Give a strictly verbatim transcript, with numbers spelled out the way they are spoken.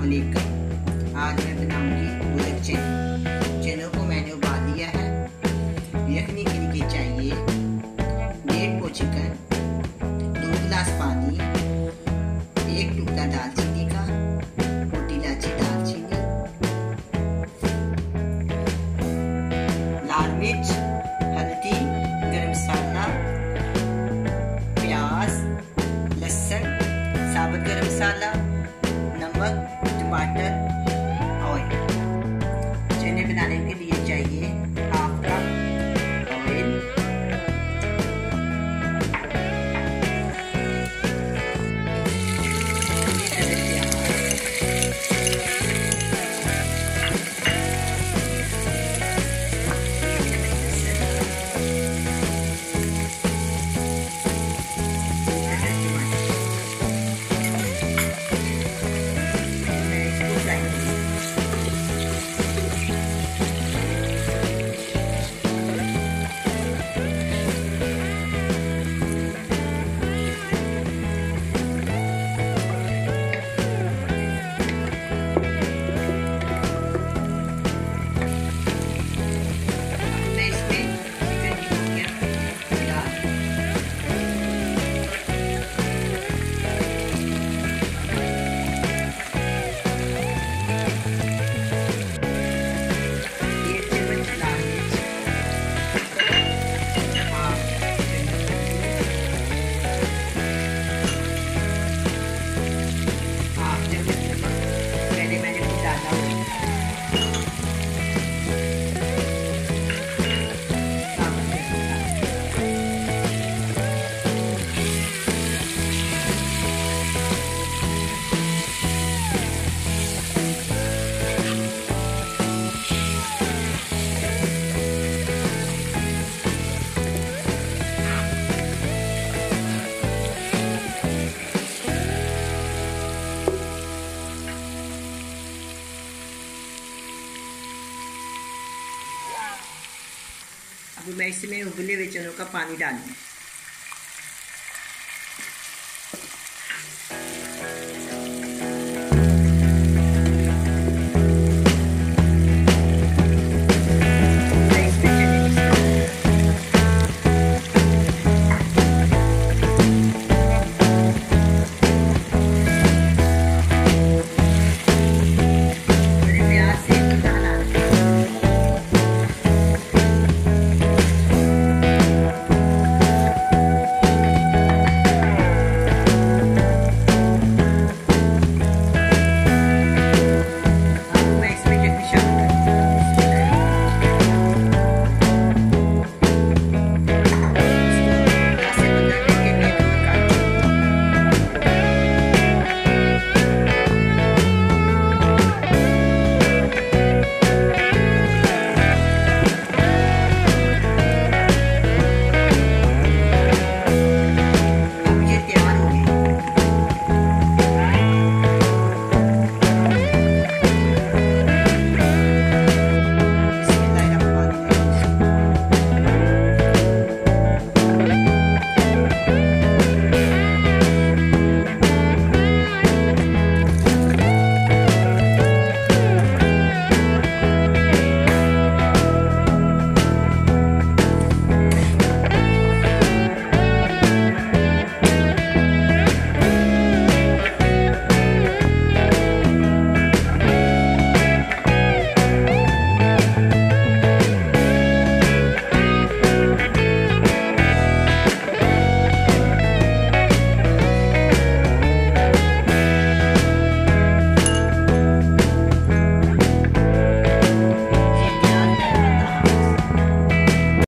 वालेकुम। आज मैं बनाऊंगी मोदक चने। चनों को मैंने उबाल लिया है। यखनी के लिए चाहिए डेढ़ पौ चिकन, दो गिलास पानी, एक टुकड़ा दालचीनी का, मोटी इलायची, दालचीनी, लाल मिर्च, हल्दी, गरम मसाला, प्याज, लहसुन, साबुत गरम मसाला, नमक, टमाटर, ऑयल। चने बनाने के लिए चाहिए हाफ कप ऑयल, अब मैं इसमें उबले हुए चनों का पानी डालूंगी।